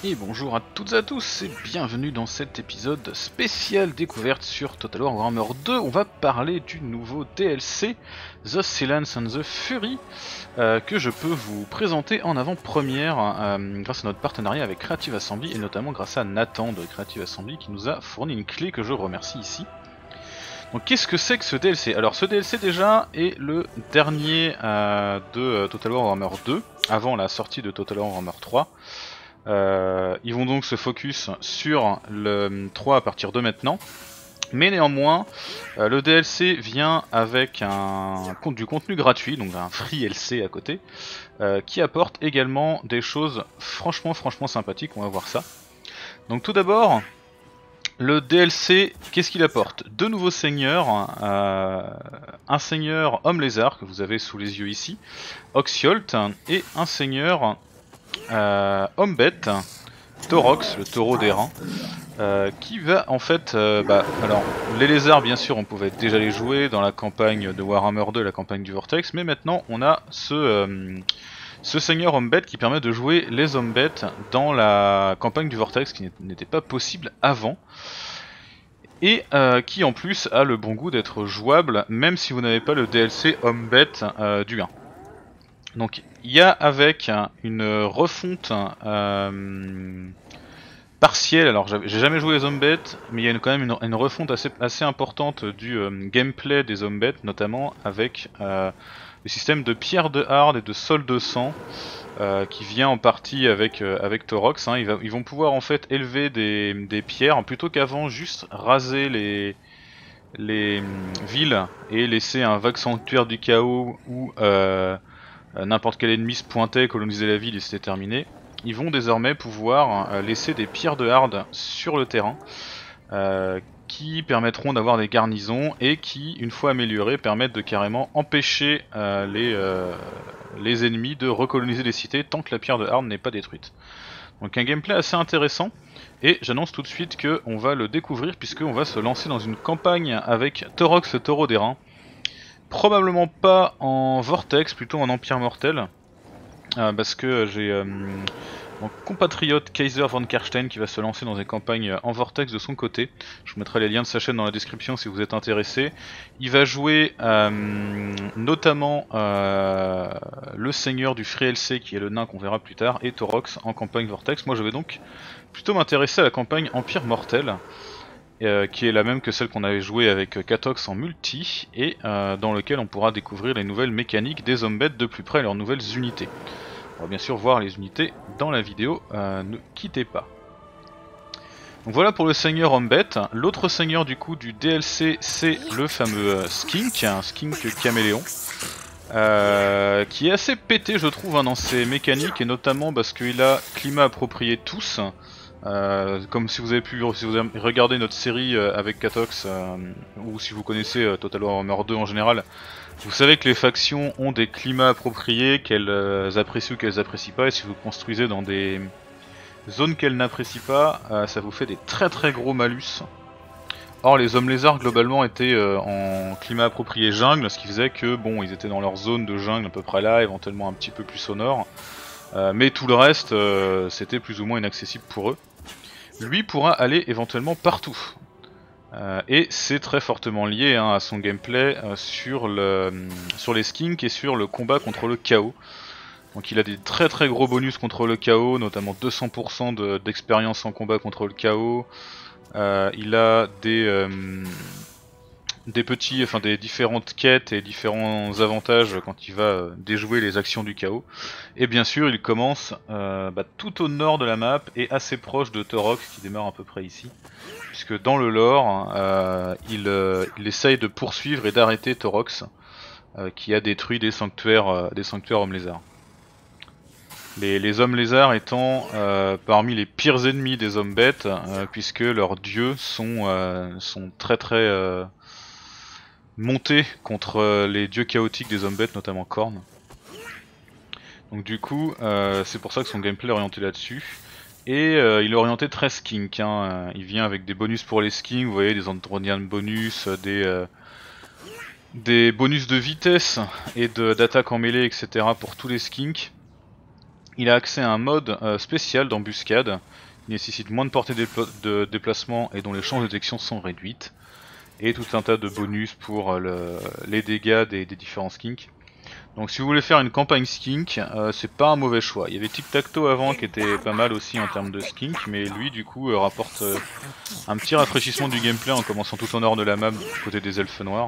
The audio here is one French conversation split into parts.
Et bonjour à toutes et à tous et bienvenue dans cet épisode spécial découverte sur Total War Warhammer 2. On va parler du nouveau DLC The Silence and the Fury que je peux vous présenter en avant-première grâce à notre partenariat avec Creative Assembly et notamment grâce à Nathan de Creative Assembly qui nous a fourni une clé que je remercie ici. Donc qu'est-ce que c'est que ce DLC? Alors ce DLC déjà est le dernier de Total War Warhammer 2 avant la sortie de Total War Warhammer 3. Ils vont donc se focus sur le 3 à partir de maintenant. Mais néanmoins, le DLC vient avec du contenu gratuit, donc un free LC à côté, qui apporte également des choses franchement sympathiques, on va voir ça. Donc tout d'abord, le DLC, qu'est-ce qu'il apporte? Deux nouveaux seigneurs, un seigneur homme lézard que vous avez sous les yeux ici, Oxyolt, et un seigneur homme bête, Taurox, le taureau d'airain, qui va en fait, alors les lézards bien sûr on pouvait déjà les jouer dans la campagne de Warhammer 2, la campagne du Vortex, mais maintenant on a ce seigneur homme bête qui permet de jouer les hommes bêtes dans la campagne du Vortex, qui n'était pas possible avant, et qui en plus a le bon goût d'être jouable même si vous n'avez pas le DLC homme bête du 1. Donc il y a avec une refonte partielle, alors j'ai jamais joué les Zombies, mais il y a quand même une refonte assez importante du gameplay des Zombies, notamment avec le système de pierre de hard et de sol de sang qui vient en partie avec Taurox. Ils vont pouvoir en fait élever des pierres plutôt qu'avant juste raser les villes et laisser un vague sanctuaire du chaos où n'importe quel ennemi se pointait, colonisait la ville et c'était terminé. Ils vont désormais pouvoir laisser des pierres de hard sur le terrain qui permettront d'avoir des garnisons et qui, une fois améliorées, permettent de carrément empêcher les ennemis de recoloniser les cités tant que la pierre de hard n'est pas détruite. Donc un gameplay assez intéressant, et j'annonce tout de suite qu'on va le découvrir puisqu'on va se lancer dans une campagne avec Taurox le taureau d'airain. Probablement pas en Vortex, plutôt en Empire Mortel, parce que j'ai mon compatriote Kaiser von Karstein qui va se lancer dans des campagnes en Vortex de son côté. Je vous mettrai les liens de sa chaîne dans la description si vous êtes intéressé. Il va jouer notamment le seigneur du Free LC qui est le nain qu'on verra plus tard, et Taurox en campagne Vortex. Moi je vais donc plutôt m'intéresser à la campagne Empire Mortel, qui est la même que celle qu'on avait jouée avec Catox en multi, et dans lequel on pourra découvrir les nouvelles mécaniques des Zombies de plus près et leurs nouvelles unités. On va bien sûr voir les unités dans la vidéo, ne quittez pas. Donc voilà pour le seigneur homme bête. L'autre seigneur du coup du DLC, c'est le fameux Skink, un Skink caméléon, qui est assez pété je trouve dans ses mécaniques, et notamment parce qu'il a climat approprié tous. Comme si vous avez regardé notre série avec Catox, ou si vous connaissez Total War Warhammer 2 en général, vous savez que les factions ont des climats appropriés qu'elles apprécient ou qu'elles apprécient pas, et si vous construisez dans des zones qu'elles n'apprécient pas, ça vous fait des très gros malus. Or les hommes lézards globalement étaient en climat approprié jungle, ce qui faisait que bon, ils étaient dans leur zone de jungle à peu près là, éventuellement un petit peu plus sonore, mais tout le reste c'était plus ou moins inaccessible pour eux. Lui pourra aller éventuellement partout. Et c'est très fortement lié à son gameplay sur les skinks et sur le combat contre le chaos. Donc il a des très gros bonus contre le chaos, notamment 200% d'expérience en combat contre le chaos. Il a des différentes quêtes et différents avantages quand il va déjouer les actions du chaos. Et bien sûr il commence tout au nord de la map et assez proche de Taurox qui démarre à peu près ici, puisque dans le lore il essaye de poursuivre et d'arrêter Taurox qui a détruit des sanctuaires hommes lézards. Les hommes lézards étant parmi les pires ennemis des hommes bêtes, puisque leurs dieux sont très montés contre les dieux chaotiques des hommes bêtes, notamment Khorne. Donc du coup, c'est pour ça que son gameplay est orienté là-dessus. Et il est orienté très skink, il vient avec des bonus pour les skinks, vous voyez, des Andronian bonus, des bonus de vitesse et d'attaque en mêlée, etc. pour tous les skinks. Il a accès à un mode spécial d'embuscade, qui nécessite moins de portée de déplacement et dont les chances de détection sont réduites. Et tout un tas de bonus pour les dégâts des différents skinks. Donc si vous voulez faire une campagne skink, c'est pas un mauvais choix. Il y avait Tic Tac Toe avant qui était pas mal aussi en termes de skink, mais lui du coup rapporte un petit rafraîchissement du gameplay en commençant tout au nord de la map du côté des elfes noirs.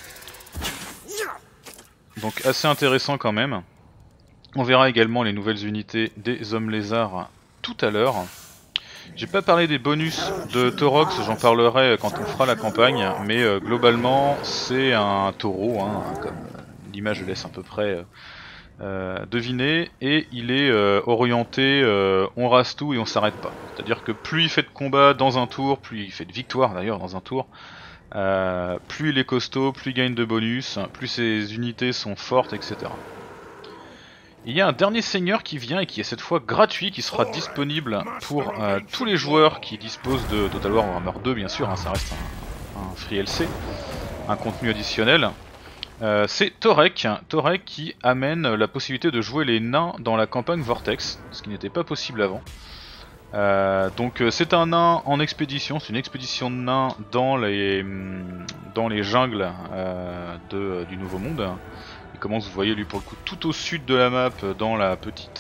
Donc assez intéressant quand même. On verra également les nouvelles unités des hommes lézards tout à l'heure. J'ai pas parlé des bonus de Taurox, j'en parlerai quand on fera la campagne, mais globalement c'est un taureau, hein, comme l'image laisse à peu près deviner, et il est orienté on rase tout et on s'arrête pas. C'est-à-dire que plus il fait de combat dans un tour, plus il fait de victoire d'ailleurs dans un tour, plus il est costaud, plus il gagne de bonus, plus ses unités sont fortes, etc. Il y a un dernier seigneur qui vient et qui est cette fois gratuit, qui sera disponible pour tous les joueurs qui disposent de Total War Warhammer 2 bien sûr, hein, ça reste un free LC, un contenu additionnel. C'est Torek qui amène la possibilité de jouer les nains dans la campagne Vortex, ce qui n'était pas possible avant. Donc c'est un nain en expédition, c'est une expédition de nains dans les jungles du Nouveau Monde. Il commence, vous voyez, lui pour le coup tout au sud de la map, dans la petite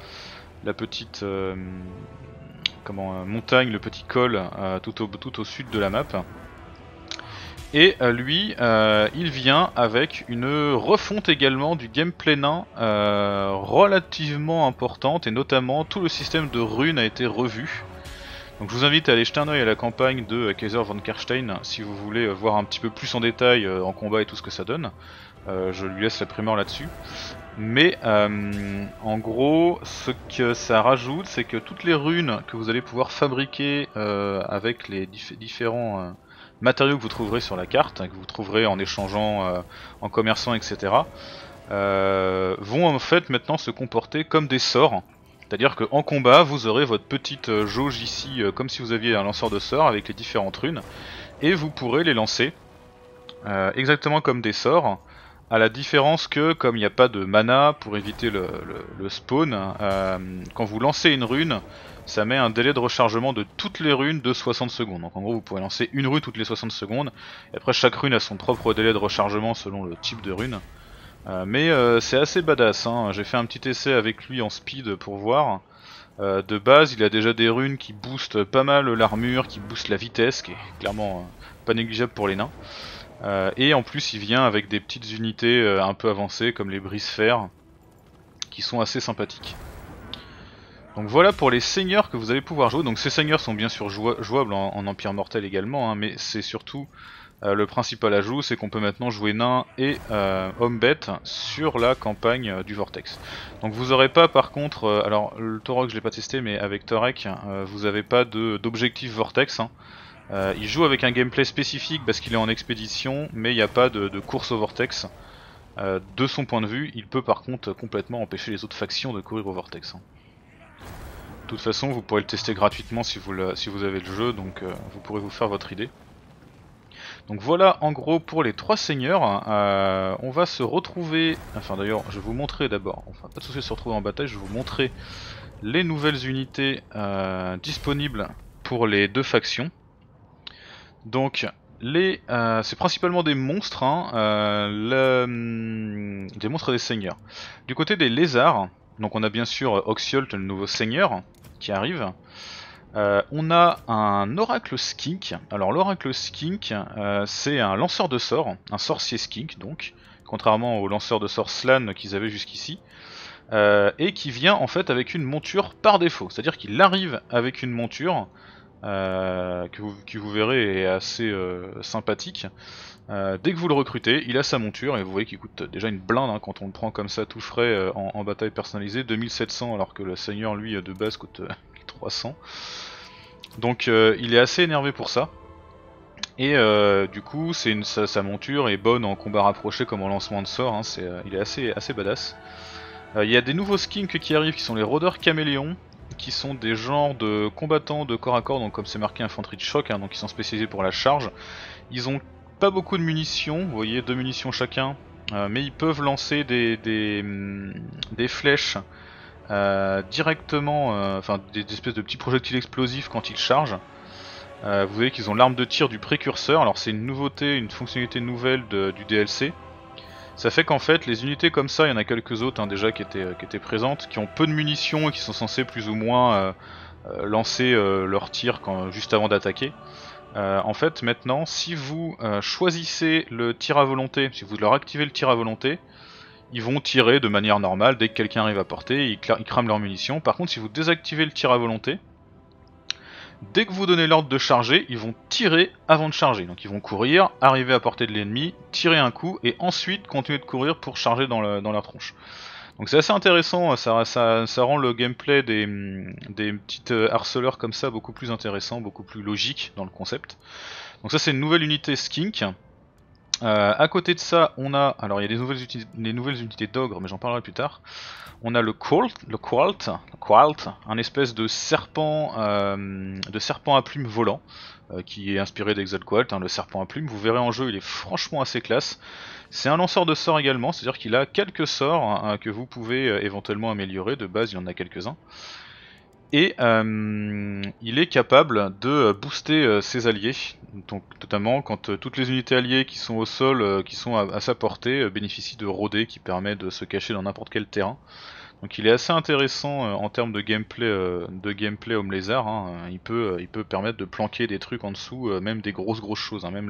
montagne, le petit col tout au sud de la map. Et lui, il vient avec une refonte également du gameplay nain relativement importante, et notamment tout le système de runes a été revu. Donc je vous invite à aller jeter un oeil à la campagne de Kaiser von Karstein si vous voulez voir un petit peu plus en détail en combat et tout ce que ça donne. Je lui laisse la primeur là-dessus. Mais en gros, ce que ça rajoute, c'est que toutes les runes que vous allez pouvoir fabriquer avec les différents matériaux que vous trouverez sur la carte, que vous trouverez en échangeant, en commerçant, etc., vont en fait maintenant se comporter comme des sorts. C'est-à-dire qu'en combat, vous aurez votre petite jauge ici, comme si vous aviez un lanceur de sorts avec les différentes runes, et vous pourrez les lancer exactement comme des sorts. À la différence que, comme il n'y a pas de mana pour éviter le spawn, quand vous lancez une rune, ça met un délai de rechargement de toutes les runes de 60 secondes. Donc en gros vous pouvez lancer une rune toutes les 60 secondes, et après chaque rune a son propre délai de rechargement selon le type de rune. Mais c'est assez badass, hein. J'ai fait un petit essai avec lui en speed pour voir. De base il a déjà des runes qui boostent pas mal l'armure, qui boostent la vitesse, qui est clairement pas négligeable pour les nains. Et en plus il vient avec des petites unités un peu avancées comme les brise-fer qui sont assez sympathiques. Donc voilà pour les seigneurs que vous allez pouvoir jouer. Donc ces seigneurs sont bien sûr jouables en Empire Mortel également, hein, mais c'est surtout le principal ajout, c'est qu'on peut maintenant jouer nain et homme-bête sur la campagne du Vortex. Donc vous aurez pas par contre, alors le Torok je l'ai pas testé, mais avec Torek vous avez pas d'objectif Vortex, hein. Il joue avec un gameplay spécifique parce qu'il est en expédition, mais il n'y a pas de course au vortex. De son point de vue, il peut par contre complètement empêcher les autres factions de courir au vortex. De toute façon, vous pourrez le tester gratuitement si vous avez le jeu, donc vous pourrez vous faire votre idée. Donc voilà en gros pour les trois seigneurs. On va se retrouver, enfin d'ailleurs je vais vous montrer d'abord, enfin pas de souci de se retrouver en bataille, je vais vous montrer les nouvelles unités disponibles pour les deux factions. Donc c'est principalement des monstres, hein, des monstres et des seigneurs. Du côté des lézards, donc on a bien sûr Oxiolt, le nouveau seigneur, qui arrive. On a un oracle skink. Alors l'oracle skink, c'est un lanceur de sorts, un sorcier skink donc, contrairement au lanceur de sorts Slann qu'ils avaient jusqu'ici. Et qui vient en fait avec une monture par défaut, c'est-à-dire qu'il arrive avec une monture qui vous verrez est assez sympathique. Dès que vous le recrutez, il a sa monture et vous voyez qu'il coûte déjà une blinde, hein, quand on le prend comme ça tout frais en bataille personnalisée, 2700 alors que le seigneur lui de base coûte 300. Donc il est assez énervé pour ça. Et du coup sa monture est bonne en combat rapproché comme en lancement de sort, hein, il est assez badass. Il y a des nouveaux skinks qui arrivent qui sont les rôdeurs caméléons, qui sont des genres de combattants de corps à corps, donc comme c'est marqué infanterie de choc, hein, donc ils sont spécialisés pour la charge. Ils ont pas beaucoup de munitions, vous voyez, 2 munitions chacun, mais ils peuvent lancer des flèches directement, enfin des espèces de petits projectiles explosifs quand ils chargent. Vous voyez qu'ils ont l'arme de tir du précurseur, alors c'est une nouveauté, une fonctionnalité nouvelle du DLC. Ça fait qu'en fait les unités comme ça, il y en a quelques autres hein, déjà qui étaient présentes, qui ont peu de munitions et qui sont censées plus ou moins lancer leur tir juste avant d'attaquer. En fait maintenant, si vous choisissez le tir à volonté, si vous leur activez le tir à volonté, ils vont tirer de manière normale, dès que quelqu'un arrive à portée, ils crament leurs munitions. Par contre si vous désactivez le tir à volonté, dès que vous donnez l'ordre de charger, ils vont tirer avant de charger. Donc ils vont courir, arriver à portée de l'ennemi, tirer un coup et ensuite continuer de courir pour charger dans leur tronche. Donc c'est assez intéressant, ça rend le gameplay des petites harceleurs comme ça beaucoup plus intéressant, beaucoup plus logique dans le concept. Donc ça c'est une nouvelle unité skink. À côté de ça, on a, alors il y a des nouvelles unités d'ogre, mais j'en parlerai plus tard. On a le Qualt, un espèce de serpent à plumes volant, qui est inspiré d'Exalqualt, hein, le serpent à plumes. Vous verrez en jeu, il est franchement assez classe. C'est un lanceur de sorts également, c'est-à-dire qu'il a quelques sorts hein, que vous pouvez éventuellement améliorer. De base, il y en a quelques-uns. Et il est capable de booster ses alliés, donc notamment quand toutes les unités alliées qui sont au sol, qui sont à sa portée, bénéficient de rôder qui permet de se cacher dans n'importe quel terrain. Donc il est assez intéressant en termes de gameplay homme lézard. Hein. Il peut permettre de planquer des trucs en dessous, même des grosses choses. Hein. Même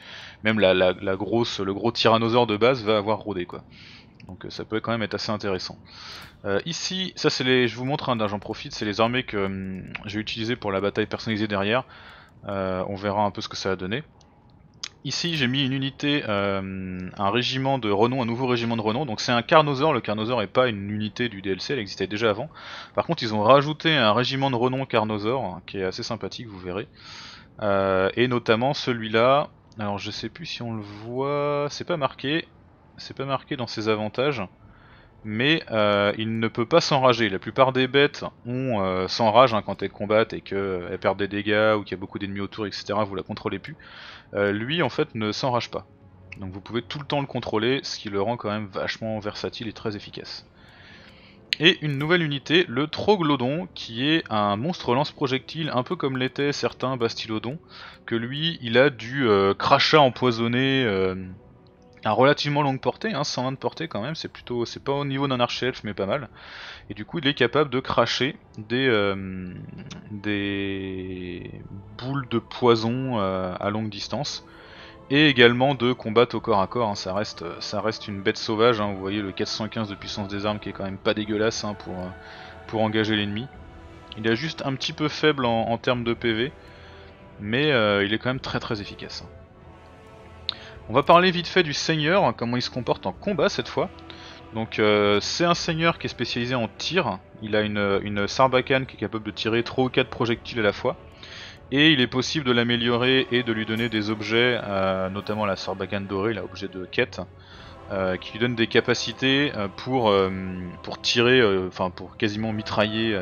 le gros tyrannosaure de base va avoir rôdé quoi. Donc ça peut quand même être assez intéressant. Ici, ça c'est je vous montre, hein, j'en profite, c'est les armées que j'ai utilisées pour la bataille personnalisée derrière. On verra un peu ce que ça a donné. Ici j'ai mis une unité, un régiment de renom, un nouveau régiment de renom. Donc c'est un Carnosaur, le Carnosaur n'est pas une unité du DLC, elle existait déjà avant. Par contre ils ont rajouté un régiment de renom Carnosaur, hein, qui est assez sympathique, vous verrez. Et notamment celui-là, alors je sais plus si on le voit, c'est pas marqué dans ses avantages. Mais il ne peut pas s'enrager. La plupart des bêtes s'enragent hein, quand elles combattent et qu'elles perdent des dégâts ou qu'il y a beaucoup d'ennemis autour, etc. Vous la contrôlez plus. Lui en fait ne s'enrage pas. Donc vous pouvez tout le temps le contrôler, ce qui le rend quand même vachement versatile et très efficace. Et une nouvelle unité, le Troglodyon, qui est un monstre lance-projectile, un peu comme l'étaient certains Bastylodons, que lui il a du crachat empoisonné à relativement longue portée, hein, 120 de portée quand même, c'est pas au niveau d'un archi-elfe mais pas mal. Et du coup il est capable de cracher des boules de poison à longue distance. Et également de combattre au corps à corps, hein, ça reste une bête sauvage, hein, vous voyez le 415 de puissance des armes qui est quand même pas dégueulasse hein, pour engager l'ennemi. Il est juste un petit peu faible en termes de PV, mais il est quand même très efficace. On va parler vite fait du seigneur, comment il se comporte en combat cette fois. Donc c'est un seigneur qui est spécialisé en tir, il a une sarbacane qui est capable de tirer 3 ou 4 projectiles à la fois. Et il est possible de l'améliorer et de lui donner des objets, notamment la sarbacane dorée, l'objet de quête, qui lui donne des capacités pour tirer, enfin pour quasiment mitrailler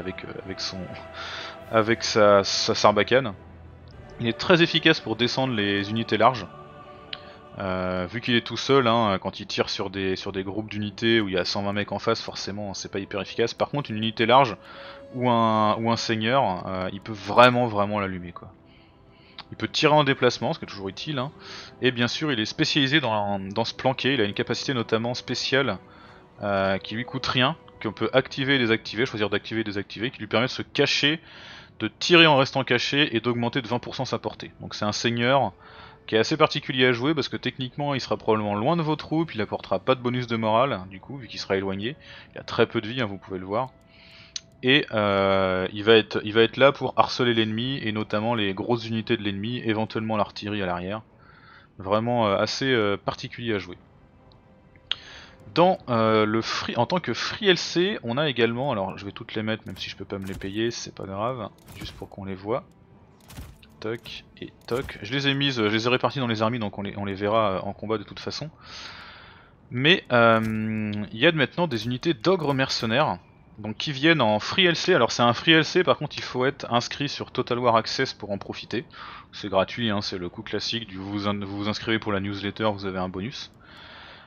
avec sa sarbacane. Il est très efficace pour descendre les unités larges. Vu qu'il est tout seul, hein, quand il tire sur des groupes d'unités où il y a 120 mecs en face, forcément c'est pas hyper efficace. Par contre une unité large ou un seigneur, il peut vraiment l'allumer quoi. Il peut tirer en déplacement, ce qui est toujours utile, hein. Et bien sûr il est spécialisé dans se planquer, il a une capacité notamment spéciale qui lui coûte rien, qu'on peut activer et désactiver, choisir d'activer et désactiver, qui lui permet de se cacher, de tirer en restant caché et d'augmenter de 20% sa portée. Donc c'est un seigneur qui est assez particulier à jouer parce que techniquement il sera probablement loin de vos troupes, il apportera pas de bonus de morale du coup vu qu'il sera éloigné, il a très peu de vie hein, vous pouvez le voir. Et il va être là pour harceler l'ennemi et notamment les grosses unités de l'ennemi, éventuellement l'artillerie à l'arrière. Vraiment assez particulier à jouer. Dans en tant que free LC, on a également, alors je vais toutes les mettre même si je peux pas me les payer, c'est pas grave, juste pour qu'on les voit. Toc et toc. Je les ai mises, je les ai réparties dans les armies donc on les verra en combat de toute façon. Mais il y a maintenant des unités d'ogres mercenaires donc qui viennent en free LC. Alors c'est un free LC, par contre il faut être inscrit sur Total War Access pour en profiter. C'est gratuit, hein, c'est le coup classique du vous inscrivez pour la newsletter, vous avez un bonus.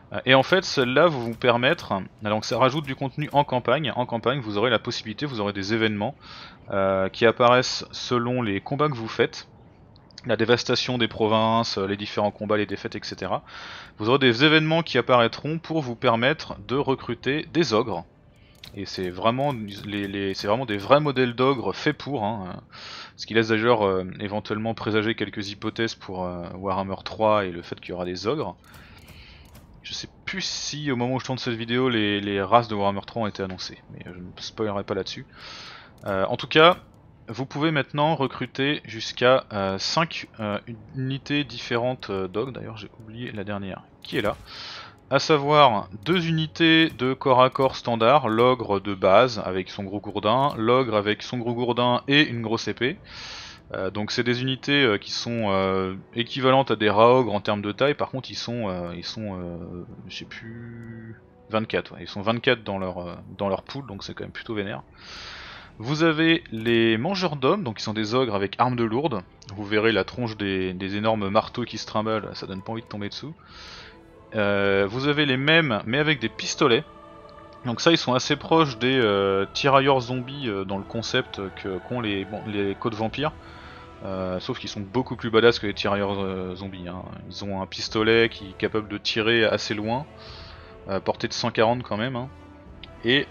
Et en fait, celles-là vont vous permettre, donc ça rajoute du contenu en campagne. En campagne, vous aurez la possibilité, vous aurez des événements qui apparaissent selon les combats que vous faites. La dévastation des provinces, les différents combats, les défaites, etc. Vous aurez des événements qui apparaîtront pour vous permettre de recruter des ogres. Et c'est vraiment, c'est vraiment des vrais modèles d'ogres faits pour. Ce qui laisse d'ailleurs éventuellement présager quelques hypothèses pour Warhammer 3 et le fait qu'il y aura des ogres. Je sais plus si au moment où je tourne cette vidéo les races de Warhammer 3 ont été annoncées, mais je ne spoilerai pas là-dessus. En tout cas, vous pouvez maintenant recruter jusqu'à 5 unités différentes d'ogres. D'ailleurs j'ai oublié la dernière qui est là. À savoir 2 unités de corps à corps standard, l'ogre de base avec son gros gourdin, l'ogre avec son gros gourdin et une grosse épée. Donc c'est des unités qui sont équivalentes à des raogres en termes de taille. Par contre ils sont je sais plus 24, ouais. Ils sont 24 dans leur pool, donc c'est quand même plutôt vénère. Vous avez les mangeurs d'hommes, donc qui sont des ogres avec armes de lourdes. Vous verrez la tronche des énormes marteaux qui se trimballent, ça donne pas envie de tomber dessous. Vous avez les mêmes mais avec des pistolets. Donc ça ils sont assez proches des tirailleurs zombies dans le concept qu'ont les codes vampires. Sauf qu'ils sont beaucoup plus badass que les tirailleurs zombies. Ils ont un pistolet qui est capable de tirer assez loin, portée de 140 quand même. Et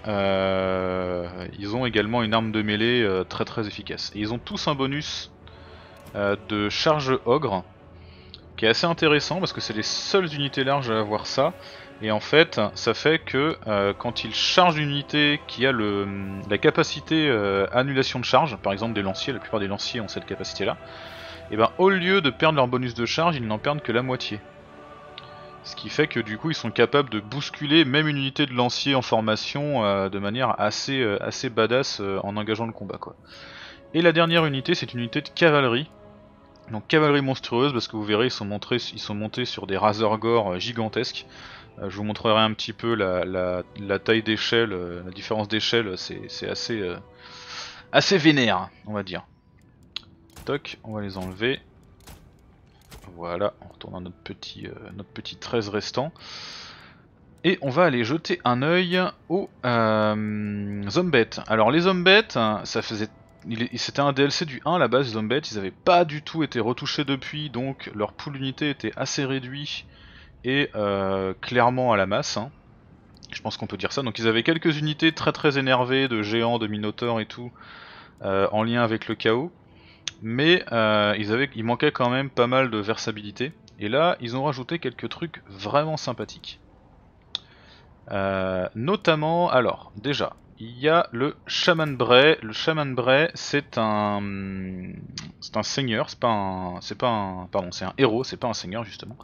ils ont également une arme de mêlée très très efficace. Et ils ont tous un bonus de charge ogre, qui est assez intéressant parce que c'est les seules unités larges à avoir ça. Et en fait, ça fait que quand ils chargent une unité qui a la capacité annulation de charge, par exemple des lanciers, la plupart des lanciers ont cette capacité là, et ben au lieu de perdre leur bonus de charge, ils n'en perdent que la moitié. Ce qui fait que du coup ils sont capables de bousculer même une unité de lancier en formation de manière assez badass en engageant le combat quoi. Et la dernière unité, c'est une unité de cavalerie. Donc cavalerie monstrueuse, parce que vous verrez ils sont montés sur des Razorgore gigantesques. Je vous montrerai un petit peu la taille d'échelle, la différence d'échelle, c'est assez vénère, on va dire. Toc, on va les enlever. Voilà, on retourne à notre petit 13 restant. Et on va aller jeter un œil aux Zombettes. Alors les Zombettes, c'était un DLC du 1 à la base, les Zombettes, ils n'avaient pas du tout été retouchés depuis, donc leur pool d'unité était assez réduit et clairement à la masse. Je pense qu'on peut dire ça. Donc ils avaient quelques unités très très énervées de géants, de minotaures et tout, en lien avec le chaos. Mais il manquait quand même pas mal de versabilité. Et là, ils ont rajouté quelques trucs vraiment sympathiques. Notamment, alors, déjà, il y a le Shaman Bray. Le Shaman Bray, c'est un seigneur, c'est un héros, c'est pas un seigneur justement.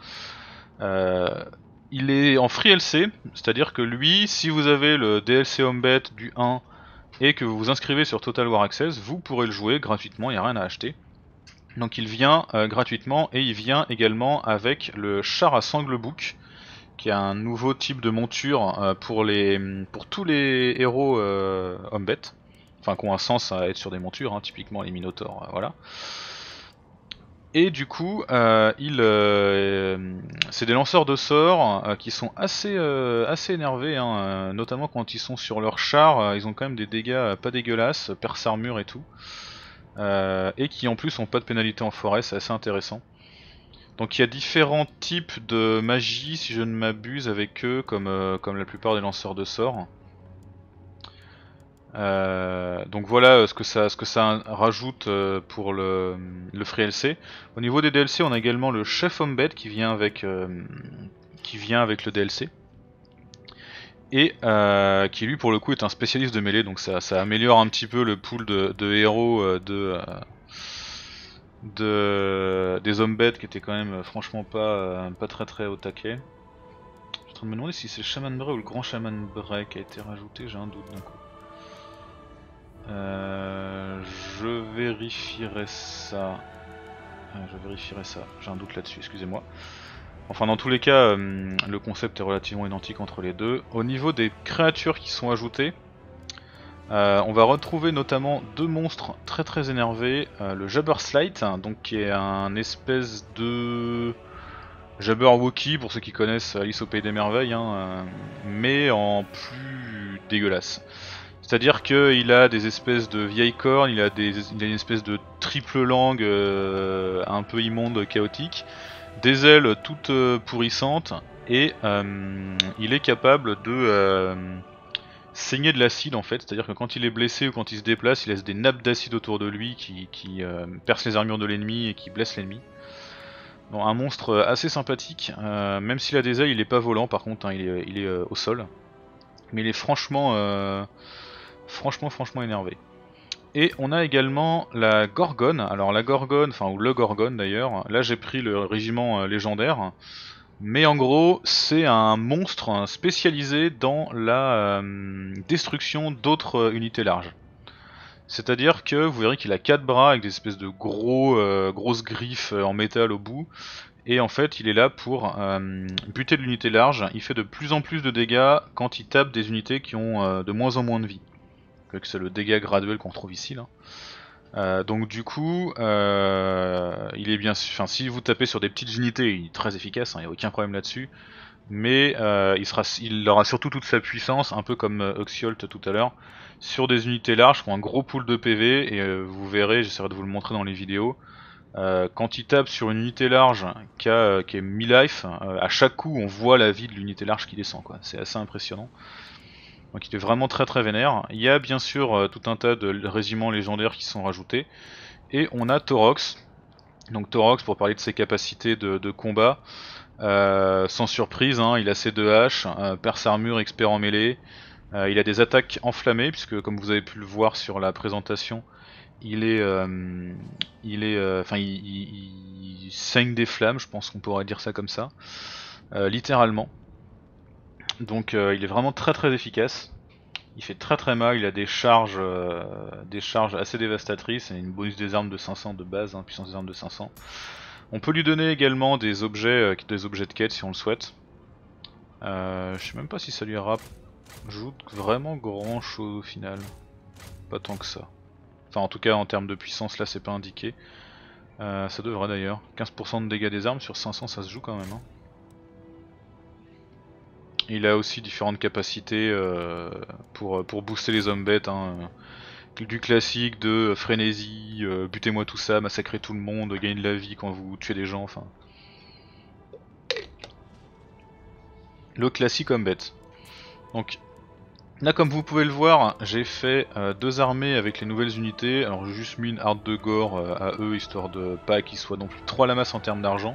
Il est en free LC, c'est-à-dire que lui, si vous avez le DLC Hombet du 1 et que vous vous inscrivez sur Total War Access, vous pourrez le jouer gratuitement, il n'y a rien à acheter. Donc il vient gratuitement et il vient également avec le char à sangle-bouc, qui est un nouveau type de monture pour tous les héros Hombet, enfin qui ont un sens à être sur des montures, typiquement les minotaures, voilà. Et du coup, c'est des lanceurs de sorts qui sont assez énervés, notamment quand ils sont sur leur char, ils ont quand même des dégâts pas dégueulasses, perce armure et tout, et qui en plus ont pas de pénalité en forêt, c'est assez intéressant. Donc il y a différents types de magie, si je ne m'abuse, avec eux, comme la plupart des lanceurs de sorts. Donc voilà ce que ça rajoute pour le free LC. Au niveau des DLC, on a également le chef Hombet qui vient avec le DLC. Et qui lui pour le coup est un spécialiste de mêlée, donc ça améliore un petit peu le pool de héros des Hombet qui étaient quand même franchement pas très très au taquet. Je suis en train de me demander si c'est le Shaman Bray ou le Grand Shaman Bray qui a été rajouté, j'ai un doute d'un coup. Je vérifierai ça. J'ai un doute là-dessus, excusez-moi. Enfin, dans tous les cas, le concept est relativement identique entre les deux. Au niveau des créatures qui sont ajoutées, on va retrouver notamment deux monstres très très énervés. Le Jabberslite, donc qui est un espèce de Jabberwocky pour ceux qui connaissent Alice au Pays des Merveilles, hein, mais en plus dégueulasse. C'est-à-dire qu'il a des espèces de vieilles cornes, il a une espèce de triple langue un peu immonde, chaotique, des ailes toutes pourrissantes, et il est capable de saigner de l'acide en fait, c'est-à-dire que quand il est blessé ou quand il se déplace, il laisse des nappes d'acide autour de lui qui percent les armures de l'ennemi et qui blessent l'ennemi. Bon, un monstre assez sympathique, même s'il a des ailes, il est pas volant par contre, hein, il est au sol. Mais il est franchement énervé. Et on a également la Gorgone, alors la Gorgone, enfin ou le Gorgone d'ailleurs, là j'ai pris le régiment légendaire, mais en gros c'est un monstre spécialisé dans la destruction d'autres unités larges. C'est-à-dire que vous verrez qu'il a 4 bras avec des espèces de grosses griffes en métal au bout, et en fait il est là pour buter de l'unité large. Il fait de plus en plus de dégâts quand il tape des unités qui ont de moins en moins de vie. C'est le dégât graduel qu'on retrouve ici là. Donc du coup, il est bien, enfin si vous tapez sur des petites unités, il est très efficace, il n'y a aucun problème là-dessus. Mais il aura surtout toute sa puissance, un peu comme Oxyolt tout à l'heure, sur des unités larges qui ont un gros pool de PV, et vous verrez, j'essaierai de vous le montrer dans les vidéos. Quand il tape sur une unité large qui est mi-life, à chaque coup on voit la vie de l'unité large qui descend, quoi. C'est assez impressionnant. Donc il est vraiment très vénère. Il y a bien sûr tout un tas de régiments légendaires qui sont rajoutés. Et on a Taurox. Donc Taurox, pour parler de ses capacités de combat, sans surprise, hein, il a ses 2 haches, perce armure, expert en mêlée. Il a des attaques enflammées, puisque comme vous avez pu le voir sur la présentation, il saigne des flammes, je pense qu'on pourrait dire ça comme ça, littéralement. Donc il est vraiment très efficace. Il fait très mal, il a des charges assez dévastatrices et une bonus des armes de 500 de base, hein, puissance des armes de 500. On peut lui donner également des objets de quête si on le souhaite. Je sais même pas si ça lui rajoute vraiment grand chose au final. Pas tant que ça. Enfin en tout cas en termes de puissance là c'est pas indiqué. Ça devrait d'ailleurs. 15% de dégâts des armes sur 500 ça se joue quand même. Hein. Il a aussi différentes capacités pour booster les hommes bêtes. Hein. Du classique de frénésie, butez-moi tout ça, massacrez tout le monde, gagnez de la vie quand vous tuez des gens, enfin. Le classique homme bête. Donc là comme vous pouvez le voir, j'ai fait 2 armées avec les nouvelles unités. Alors j'ai juste mis une harde de gore à eux, histoire de pas qu'ils soient non plus trop à la masse en termes d'argent.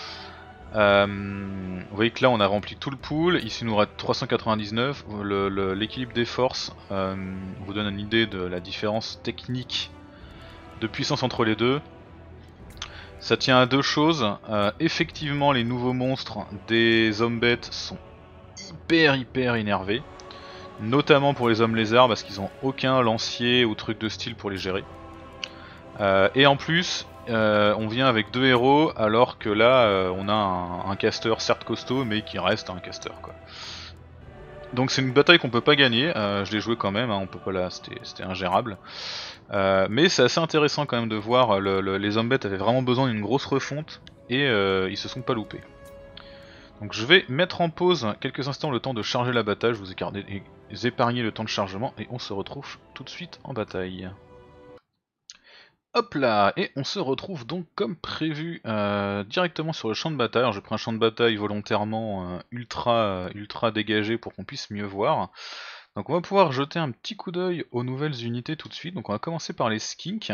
Vous voyez que là on a rempli tout le pool, ici il nous reste 399, l'équilibre des forces vous donne une idée de la différence technique de puissance entre les deux. Ça tient à 2 choses, effectivement les nouveaux monstres des hommes bêtes sont hyper énervés, notamment pour les hommes lézards parce qu'ils ont aucun lancier ou truc de style pour les gérer. Et en plus, on vient avec 2 héros alors que là on a un caster certes costaud mais qui reste un caster quoi. Donc c'est une bataille qu'on peut pas gagner, je l'ai joué quand même, hein, on peut pas là, c'était ingérable. Mais c'est assez intéressant quand même de voir, les hommes bêtes avaient vraiment besoin d'une grosse refonte et ils se sont pas loupés. Donc je vais mettre en pause quelques instants le temps de charger la bataille, je vous ai épargné le temps de chargement et on se retrouve tout de suite en bataille. Hop là, et on se retrouve donc comme prévu directement sur le champ de bataille. Alors j'ai pris un champ de bataille volontairement ultra dégagé pour qu'on puisse mieux voir. Donc on va pouvoir jeter un petit coup d'œil aux nouvelles unités tout de suite. Donc on va commencer par les skinks,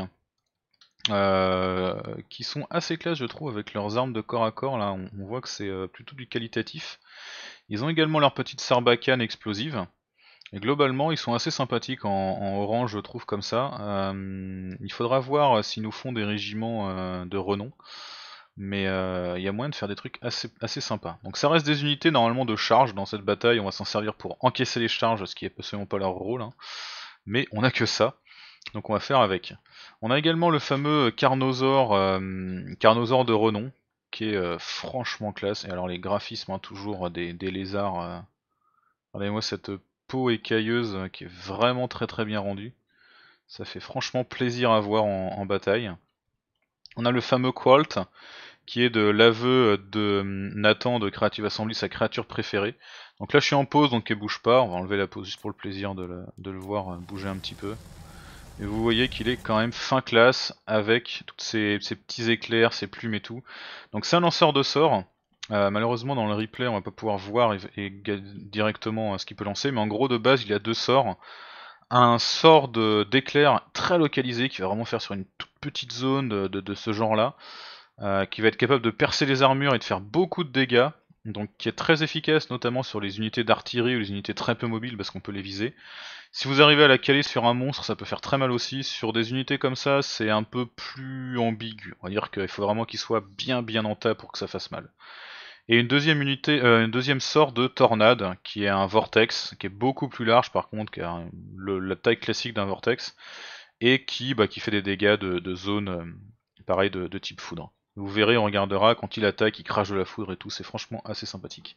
qui sont assez classe je trouve avec leurs armes de corps à corps. Là on voit que c'est plutôt du qualitatif. Ils ont également leur petite sarbacane explosive. Et globalement, ils sont assez sympathiques en orange, je trouve, comme ça. Il faudra voir s'ils nous font des régiments de renom. Mais il y a moyen de faire des trucs assez sympas. Donc ça reste des unités normalement de charge dans cette bataille. On va s'en servir pour encaisser les charges, ce qui est absolument pas leur rôle. Hein. Mais on a que ça. Donc on va faire avec. On a également le fameux Carnosaur de renom, qui est franchement classe. Et alors les graphismes, hein, toujours des lézards. Regardez-moi cette peau écailleuse qui est vraiment très bien rendue. Ça fait franchement plaisir à voir en bataille. On a le fameux Qualt qui est de l'aveu de Nathan de Creative Assembly, sa créature préférée. Donc là je suis en pause, donc elle bouge pas, on va enlever la pause juste pour le plaisir de le voir bouger un petit peu. Et vous voyez qu'il est quand même fin classe avec tous ces petits éclairs, ces plumes et tout. Donc c'est un lanceur de sorts. Malheureusement dans le replay on va pas pouvoir voir directement ce qu'il peut lancer, mais en gros de base il a 2 sorts. Un sort d'éclair très localisé qui va vraiment faire sur une toute petite zone de ce genre là, qui va être capable de percer les armures et de faire beaucoup de dégâts, donc qui est très efficace notamment sur les unités d'artillerie ou les unités très peu mobiles parce qu'on peut les viser. Si vous arrivez à la caler sur un monstre, ça peut faire très mal aussi. Sur des unités comme ça, c'est un peu plus ambigu. On va dire qu'il faut vraiment qu'il soit bien en tas pour que ça fasse mal. Et une deuxième unité, une deuxième sort de tornade, qui est un vortex, qui est beaucoup plus large par contre, qui a la taille classique d'un vortex, et qui fait des dégâts de zone, pareil, de type foudre. Vous verrez, on regardera, quand il attaque, il crache de la foudre et tout, c'est franchement assez sympathique.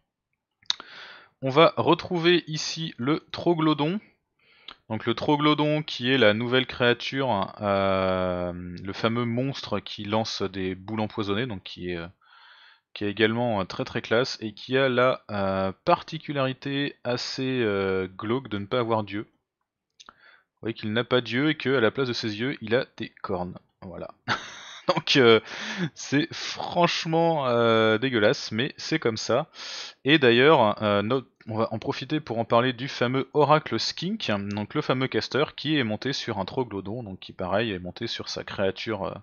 On va retrouver ici le Troglodyon. Donc le Troglodyon qui est la nouvelle créature, le fameux monstre qui lance des boules empoisonnées, donc qui est également très classe et qui a la particularité assez glauque de ne pas avoir d'yeux. Vous voyez qu'il n'a pas d'yeux et qu'à la place de ses yeux, il a des cornes. Voilà. Donc c'est franchement dégueulasse, mais c'est comme ça. Et d'ailleurs, on va en profiter pour en parler du fameux Oracle Skink, donc le fameux caster qui est monté sur un Troglodyon, donc qui pareil est monté sur sa créature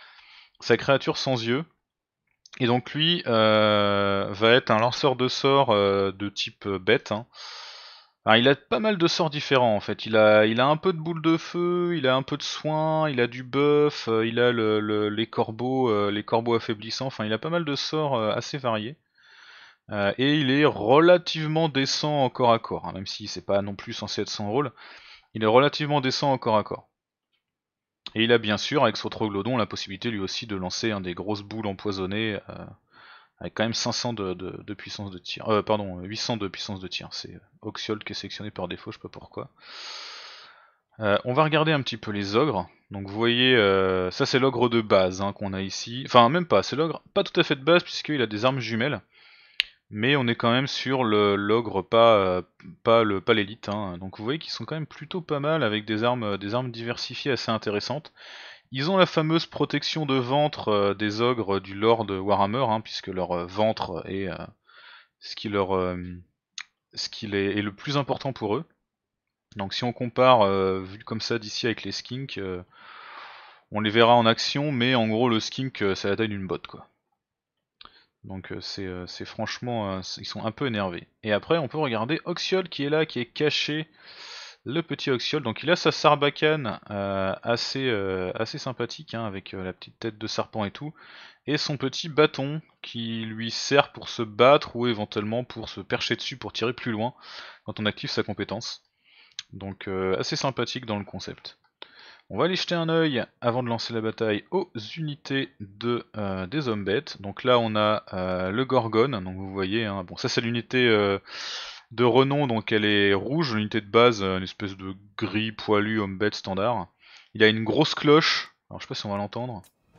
sans yeux. Et donc lui va être un lanceur de sorts de type bête. Hein. Alors, il a pas mal de sorts différents en fait. Il a un peu de boule de feu, il a un peu de soin, il a du buff, il a les corbeaux affaiblissants. Enfin, il a pas mal de sorts assez variés. Et il est relativement décent en corps à corps, hein, même si c'est pas non plus censé être son rôle. Il est relativement décent en corps à corps. Et il a bien sûr, avec son Troglodyon, la possibilité lui aussi de lancer des grosses boules empoisonnées avec quand même 500 de puissance de tir. Pardon, 800 de puissance de tir. C'est Oxyol qui est sélectionné par défaut, je sais pas pourquoi. On va regarder un petit peu les ogres. Donc vous voyez, ça c'est l'ogre de base hein, qu'on a ici. Enfin même pas, c'est l'ogre pas tout à fait de base puisqu'il a des armes jumelles. Mais on est quand même sur l'ogre pas l'élite. Hein. Donc vous voyez qu'ils sont quand même plutôt pas mal avec des armes diversifiées assez intéressantes. Ils ont la fameuse protection de ventre des ogres du lore de Warhammer, hein, puisque leur ventre est ce qui est le plus important pour eux. Donc si on compare vu comme ça d'ici avec les skinks, on les verra en action, mais en gros le skink c'est la taille d'une botte quoi. Donc c'est franchement, ils sont un peu énervés. Et après on peut regarder Oxiol qui est là, qui est caché, le petit Oxiol. Donc il a sa sarbacane assez sympathique, hein, avec la petite tête de serpent et tout, et son petit bâton qui lui sert pour se battre ou éventuellement pour se percher dessus pour tirer plus loin quand on active sa compétence. Donc assez sympathique dans le concept. On va aller jeter un œil avant de lancer la bataille aux unités des hommes bêtes. Donc là on a le Gorgone, donc vous voyez, hein, bon ça c'est l'unité de renom, donc elle est rouge, l'unité de base, une espèce de gris poilu homme bête standard. Il a une grosse cloche, alors je sais pas si on va l'entendre.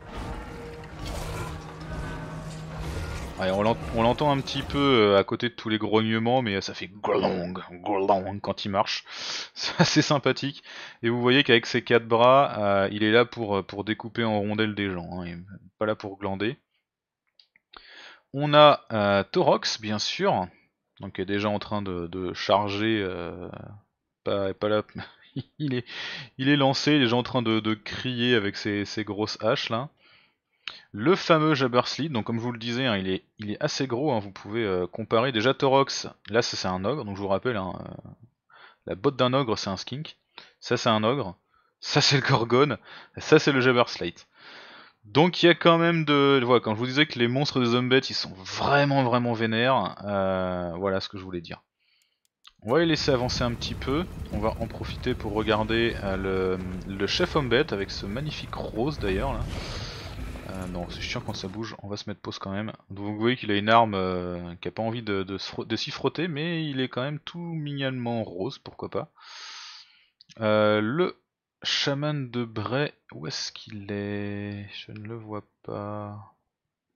Ouais, on l'entend un petit peu à côté de tous les grognements, mais ça fait glong, glong quand il marche. C'est assez sympathique. Et vous voyez qu'avec ses 4 bras, il est là pour découper en rondelles des gens. Hein, il est pas là pour glander. On a Torox, bien sûr, donc qui est déjà en train de charger. Pas là. il est lancé, il est déjà en train de crier avec ses grosses haches là. Le fameux Jabberslead, donc comme je vous le disais, hein, il est assez gros, hein, vous pouvez comparer. Déjà Torox, là c'est un ogre, donc je vous rappelle, hein, la botte d'un ogre c'est un skink, ça c'est un ogre, ça c'est le Gorgone, ça c'est le Jabberslate. Donc il y a quand même voilà, quand je vous disais que les monstres des Zombies ils sont vraiment vénères, voilà ce que je voulais dire. On va les laisser avancer un petit peu, on va en profiter pour regarder le chef Hombet avec ce magnifique rose d'ailleurs là. Non, c'est chiant quand ça bouge, on va se mettre pause quand même. Donc vous voyez qu'il a une arme qui a pas envie de s'y frotter, mais il est quand même tout mignonnement rose, pourquoi pas. Le chaman de Bray, où est-ce qu'il est? Je ne le vois pas.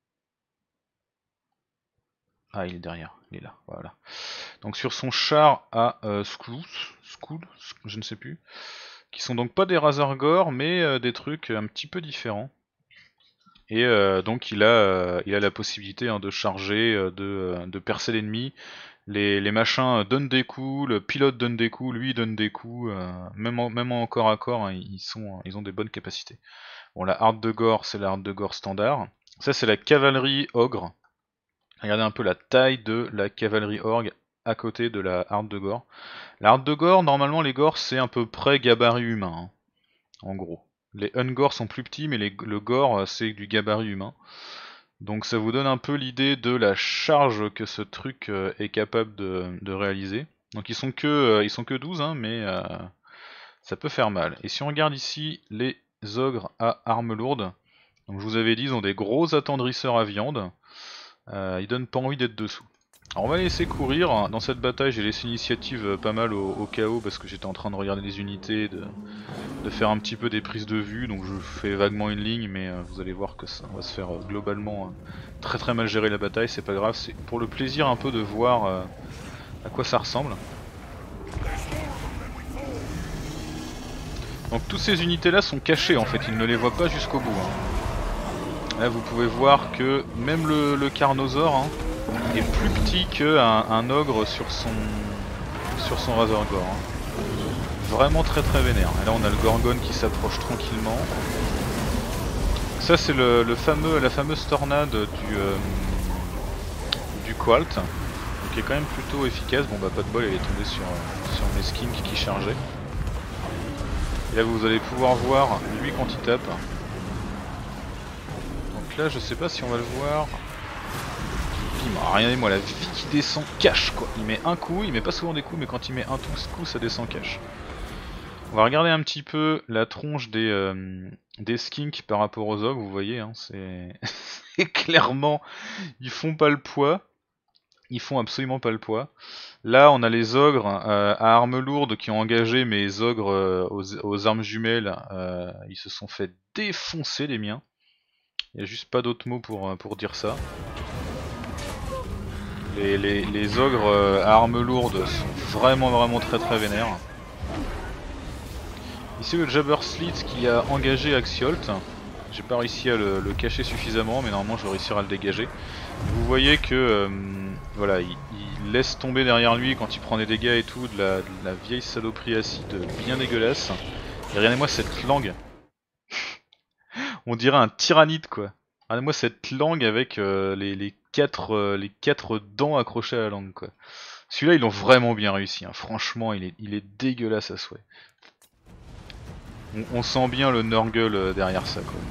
Ah, il est derrière, il est là, voilà. Donc sur son char à Skull, je ne sais plus, qui sont donc pas des Razorgore, mais des trucs un petit peu différents. Et donc il a la possibilité hein, de charger, de percer l'ennemi. Les machins donnent des coups, le pilote donne des coups, lui il donne des coups, même en corps à corps, hein, ils ont des bonnes capacités. Bon, la harde de gore, c'est la harde de gore standard. Ça, c'est la cavalerie ogre. Regardez un peu la taille de la cavalerie orgue à côté de la harde de gore. La harde de gore, normalement, les gores, c'est à peu près gabarit humain, hein, en gros. Les ungores sont plus petits, mais le gore, c'est du gabarit humain. Donc ça vous donne un peu l'idée de la charge que ce truc est capable de réaliser. Donc ils sont que 12, hein, mais ça peut faire mal. Et si on regarde ici les ogres à armes lourdes, donc je vous avais dit, ils ont des gros attendrisseurs à viande. Ils donnent pas envie d'être dessous. Alors on va les laisser courir. Dans cette bataille, j'ai laissé l'initiative pas mal au chaos parce que j'étais en train de regarder les unités, de faire un petit peu des prises de vue. Donc je fais vaguement une ligne, mais vous allez voir que ça va se faire globalement très très mal gérer la bataille. C'est pas grave, c'est pour le plaisir un peu de voir à quoi ça ressemble. Donc toutes ces unités là sont cachées en fait, ils ne les voient pas jusqu'au bout. Hein. Là vous pouvez voir que même le Carnosaure hein, est plus petit qu'un ogre sur son Razorgore. Hein. Vraiment très très vénère. Et là on a le Gorgone qui s'approche tranquillement. Ça c'est la fameuse tornade du Qualt, qui est quand même plutôt efficace. Bon bah pas de bol, elle est tombée sur mes skinks qui chargeaient. Et là vous allez pouvoir voir lui quand il tape. Donc là je sais pas si on va le voir. Regardez-moi la vie qui descend cash quoi. Il met un coup, il met pas souvent des coups mais quand il met un coup ça descend cash. On va regarder un petit peu la tronche des skinks par rapport aux ogres, vous voyez, hein, c'est clairement, ils font pas le poids, ils font absolument pas le poids. Là on a les ogres à armes lourdes qui ont engagé mes ogres aux armes jumelles, ils se sont fait défoncer les miens. Il n'y a juste pas d'autres mots pour dire ça. Les ogres à armes lourdes sont vraiment très très vénères. Ici le Jabberslit qui a engagé Axiolt. J'ai pas réussi à le cacher suffisamment, mais normalement je vais réussir à le dégager. Vous voyez que voilà, il laisse tomber derrière lui quand il prend des dégâts et tout, de la vieille saloperie acide bien dégueulasse. Et regardez-moi cette langue. On dirait un tyrannide quoi. Regardez-moi cette langue avec les quatre dents accrochées à la langue quoi. Celui-là ils l'ont vraiment bien réussi, hein. Franchement il est dégueulasse à souhait. On sent bien le Nurgle derrière ça quoi.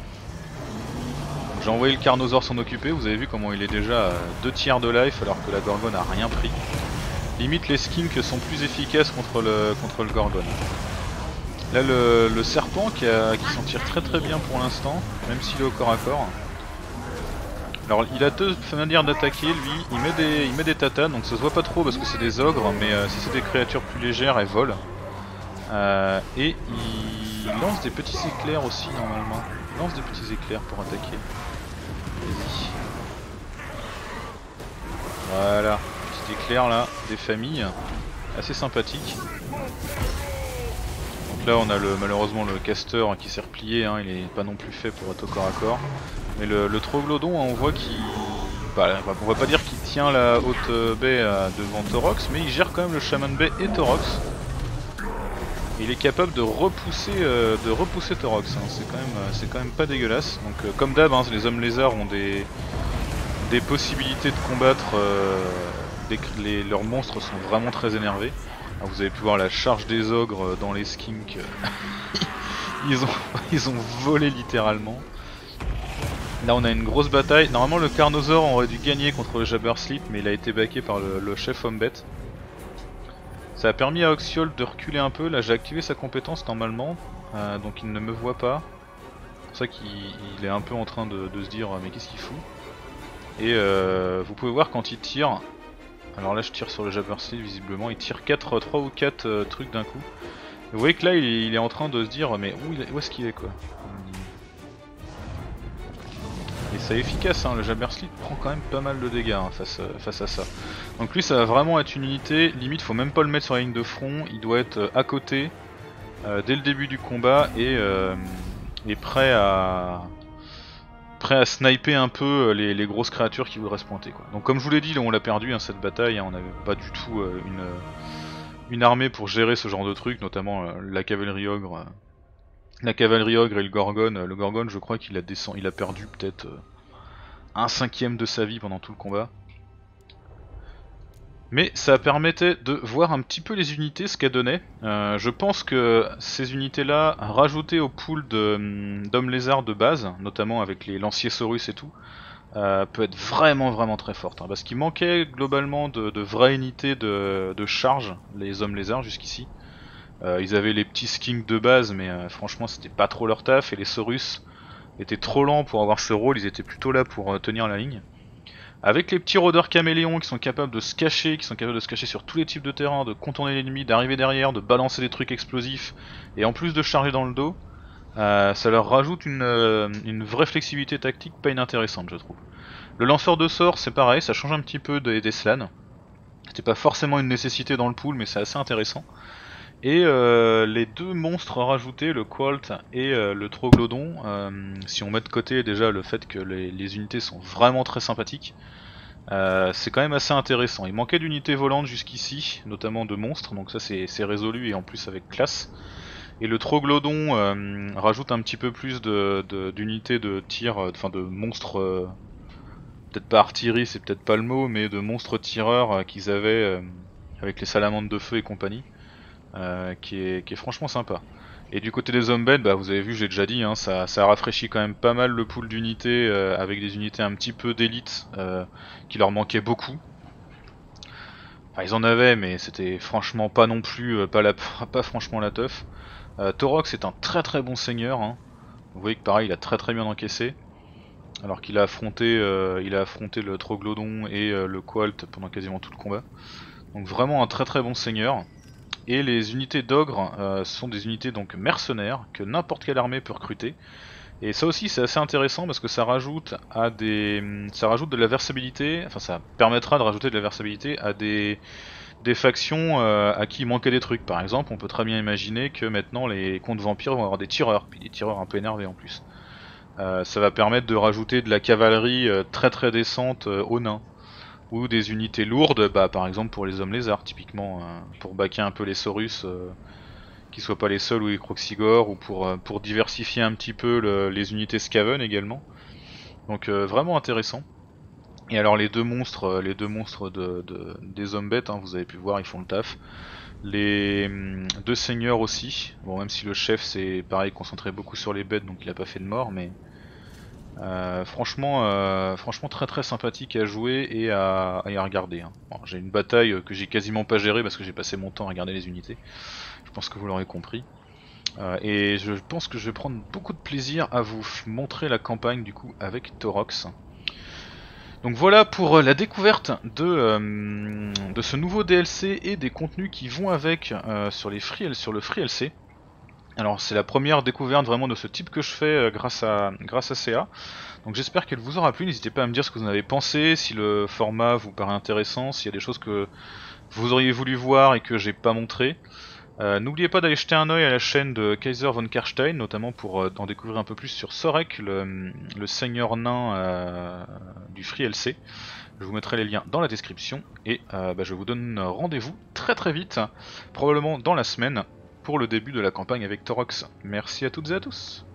J'ai envoyé le Carnosaure s'en occuper, vous avez vu comment il est déjà à 2 tiers de life alors que la Gorgone a rien pris. Limite les skinks sont plus efficaces contre le Gorgone. Là le serpent qui s'en tire très très bien pour l'instant, même s'il est au corps à corps. Alors il a deux manières d'attaquer lui, il met des tatanes donc ça se voit pas trop parce que c'est des ogres, mais si c'est des créatures plus légères elles volent. Et il lance des petits éclairs aussi normalement. Il lance des petits éclairs pour attaquer. Vas-y. Voilà, petit éclair là, des familles. Assez sympathique. Donc là on a malheureusement le caster qui s'est replié, hein, il est pas non plus fait pour être au corps à corps. Mais le Troglodyte on voit qu'il... Bah, on va pas dire qu'il tient la haute baie devant Taurox, mais il gère quand même le Shaman Bay et Taurox. Il est capable de repousser Taurox, hein. C'est quand même pas dégueulasse. Donc comme d'hab, hein, les hommes lézards ont des possibilités de combattre. Leurs monstres sont vraiment très énervés. Alors, vous avez pu voir la charge des ogres dans les skinks. ils ont volé littéralement. Là on a une grosse bataille. Normalement le Carnosaure aurait dû gagner contre le Jabberslit, mais il a été backé par le chef homme-bête. Ça a permis à Oxiold de reculer un peu, là j'ai activé sa compétence normalement, donc il ne me voit pas. C'est pour ça qu'il est un peu en train de se dire mais qu'est-ce qu'il fout. Et vous pouvez voir quand il tire, alors là je tire sur le Jabberslit visiblement, il tire 3 ou 4 trucs d'un coup. Vous voyez que là il est en train de se dire mais où est-ce qu'il est quoi. Et c'est efficace, hein, le Jabberslith prend quand même pas mal de dégâts hein, face à ça. Donc lui ça va vraiment être une unité, limite faut même pas le mettre sur la ligne de front, il doit être à côté dès le début du combat et prêt à sniper un peu les grosses créatures qui voudraient se pointer quoi. Donc comme je vous l'ai dit, là on l'a perdu hein, cette bataille, hein, on n'avait pas du tout une armée pour gérer ce genre de truc, notamment la cavalerie ogre. La cavalerie ogre et le gorgone. Le gorgone, je crois qu'il a perdu peut-être un cinquième de sa vie pendant tout le combat. Mais ça permettait de voir un petit peu les unités, ce qu'elles donnaient. Je pense que ces unités-là, rajoutées au pool d'hommes lézards de base, notamment avec les lanciers saurus et tout, peut être vraiment très forte. Hein, parce qu'il manquait globalement de vraies unités de charge, les hommes lézards jusqu'ici. Ils avaient les petits skins de base, mais franchement c'était pas trop leur taf, et les Saurus étaient trop lents pour avoir ce rôle, ils étaient plutôt là pour tenir la ligne. Avec les petits rôdeurs caméléons qui sont capables de se cacher, sur tous les types de terrain, de contourner l'ennemi, d'arriver derrière, de balancer des trucs explosifs, et en plus de charger dans le dos, ça leur rajoute une vraie flexibilité tactique pas inintéressante je trouve. Le lanceur de sorts c'est pareil, ça change un petit peu des slans. C'était pas forcément une nécessité dans le pool mais c'est assez intéressant. Et les deux monstres rajoutés, le Qualt et le Troglodyon, si on met de côté déjà le fait que les unités sont vraiment très sympathiques, c'est quand même assez intéressant. Il manquait d'unités volantes jusqu'ici, notamment de monstres, donc ça c'est résolu et en plus avec classe. Et le Troglodyon rajoute un petit peu plus d'unités de tir, enfin de monstres, peut-être pas artillerie, c'est peut-être pas le mot, mais de monstres tireurs qu'ils avaient avec les salamandres de feu et compagnie. Qui est franchement sympa. Et du côté des zombies, bah vous avez vu, j'ai déjà dit, hein, ça rafraîchit quand même pas mal le pool d'unités avec des unités un petit peu d'élite qui leur manquaient beaucoup. Enfin, ils en avaient, mais c'était franchement pas non plus, pas franchement la teuf. Torox est un très bon seigneur. Hein. Vous voyez que pareil, il a très bien encaissé. Alors qu'il a affronté, le Troglodyon et le Qualt pendant quasiment tout le combat. Donc vraiment un très bon seigneur. Et les unités d'ogre sont des unités donc mercenaires que n'importe quelle armée peut recruter. Et ça aussi c'est assez intéressant parce que ça rajoute de la versabilité, enfin ça permettra de rajouter de la versabilité à des factions à qui il manquait des trucs. Par exemple, on peut très bien imaginer que maintenant les contes vampires vont avoir des tireurs, puis des tireurs un peu énervés en plus. Ça va permettre de rajouter de la cavalerie très décente aux nains. Ou des unités lourdes, bah, par exemple pour les hommes lézards, typiquement, pour baquer un peu les Saurus, qui soient pas les seuls ou les Croxigores, ou pour diversifier un petit peu les unités Skaven également. Donc vraiment intéressant. Et alors les deux monstres des hommes bêtes, hein, vous avez pu voir, ils font le taf. Les deux seigneurs aussi, bon même si le chef c'est pareil concentré beaucoup sur les bêtes donc il a pas fait de mort, mais franchement très sympathique à jouer et à regarder. Hein. Bon, j'ai une bataille que j'ai quasiment pas gérée parce que j'ai passé mon temps à regarder les unités. Je pense que vous l'aurez compris. Et je pense que je vais prendre beaucoup de plaisir à vous montrer la campagne du coup avec Torox. Donc voilà pour la découverte de ce nouveau DLC et des contenus qui vont avec sur le Free LC. Alors c'est la première découverte vraiment de ce type que je fais grâce à CA. Donc j'espère qu'elle vous aura plu, n'hésitez pas à me dire ce que vous en avez pensé, si le format vous paraît intéressant, s'il y a des choses que vous auriez voulu voir et que j'ai pas montré. N'oubliez pas d'aller jeter un oeil à la chaîne de Kaiser von Karstein, notamment pour en découvrir un peu plus sur Sorek, le seigneur nain du Free LC. Je vous mettrai les liens dans la description et je vous donne rendez-vous très vite, probablement dans la semaine, pour le début de la campagne avec Torox. Merci à toutes et à tous.